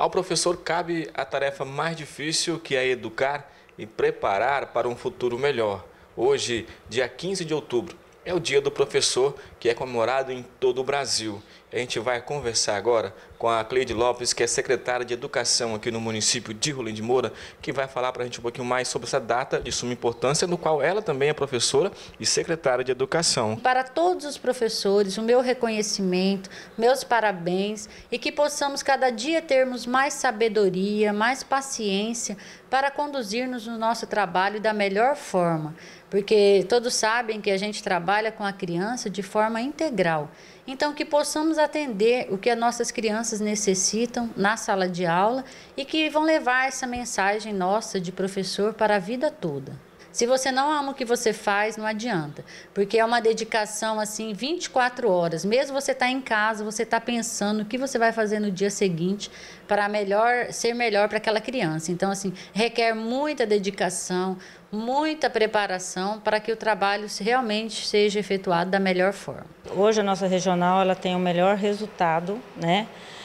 Ao professor cabe a tarefa mais difícil, que é educar e preparar para um futuro melhor. Hoje, dia 15 de outubro, é o Dia do Professor, que é comemorado em todo o Brasil. A gente vai conversar agora com a Cleide Lopes, que é secretária de Educação aqui no município de Rolim de Moura, que vai falar para a gente um pouquinho mais sobre essa data de suma importância, no qual ela também é professora e secretária de Educação. Para todos os professores, o meu reconhecimento, meus parabéns, e que possamos cada dia termos mais sabedoria, mais paciência para conduzir-nos no nosso trabalho da melhor forma, porque todos sabem que a gente trabalha com a criança de forma integral. Então, que possamos atender o que as nossas crianças necessitam na sala de aula e que vão levar essa mensagem nossa de professor para a vida toda. Se você não ama o que você faz, não adianta, porque é uma dedicação assim 24 horas. Mesmo você tá em casa, você está pensando o que você vai fazer no dia seguinte para ser melhor para aquela criança. Então, assim, requer muita dedicação, muita preparação para que o trabalho realmente seja efetuado da melhor forma. Hoje a nossa regional ela tem o melhor resultado, né,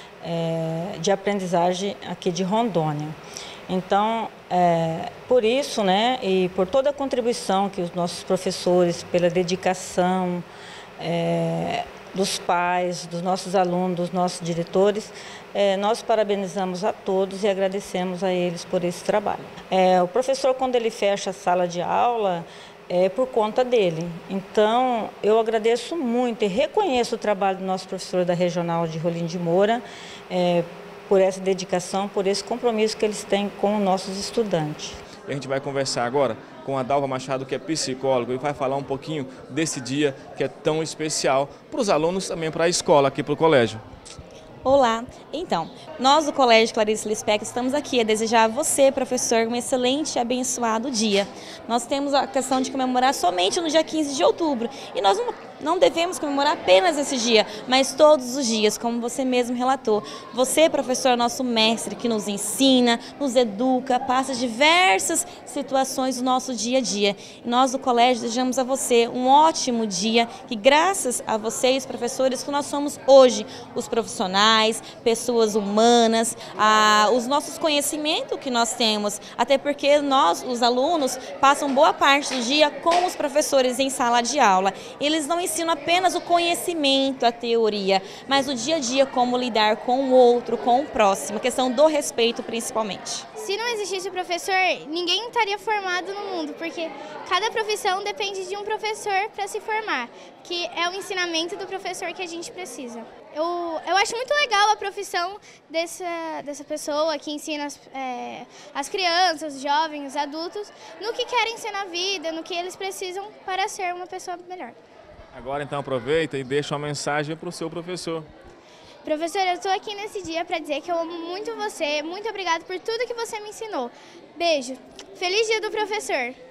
de aprendizagem aqui de Rondônia. Então, por isso, né, e por toda a contribuição que os nossos professores, pela dedicação dos pais, dos nossos alunos, dos nossos diretores, nós parabenizamos a todos e agradecemos a eles por esse trabalho. O professor, quando ele fecha a sala de aula, é por conta dele. Então, eu agradeço muito e reconheço o trabalho do nosso professor da Regional de Rolim de Moura, por essa dedicação, por esse compromisso que eles têm com os nossos estudantes. A gente vai conversar agora com a Dalva Machado, que é psicóloga, e vai falar um pouquinho desse dia que é tão especial para os alunos, também para a escola, aqui para o colégio. Olá! Então, nós do Colégio Clarice Lispector estamos aqui a desejar a você, professor, um excelente e abençoado dia. Nós temos a questão de comemorar somente no dia 15 de outubro e nós não devemos comemorar apenas esse dia, mas todos os dias, como você mesmo relatou. Você, professor, é nosso mestre que nos ensina, nos educa, passa diversas situações do nosso dia a dia. E nós do colégio desejamos a você um ótimo dia, que graças a vocês, professores, que nós somos hoje os profissionais, pessoas humanas, os nossos conhecimentos que nós temos, até porque nós, os alunos, passam boa parte do dia com os professores em sala de aula. Eles não ensinam apenas o conhecimento, a teoria, mas o dia a dia, como lidar com o outro, com o próximo, a questão do respeito principalmente. Se não existisse o professor, ninguém estaria formado no mundo, porque cada profissão depende de um professor para se formar, que é o ensinamento do professor que a gente precisa. Eu acho muito legal a profissão dessa pessoa que ensina as crianças, os jovens, os adultos, no que querem ser na vida, no que eles precisam para ser uma pessoa melhor. Agora então aproveita e deixa uma mensagem para o seu professor. Professor, eu estou aqui nesse dia para dizer que eu amo muito você, muito obrigada por tudo que você me ensinou. Beijo. Feliz dia do professor!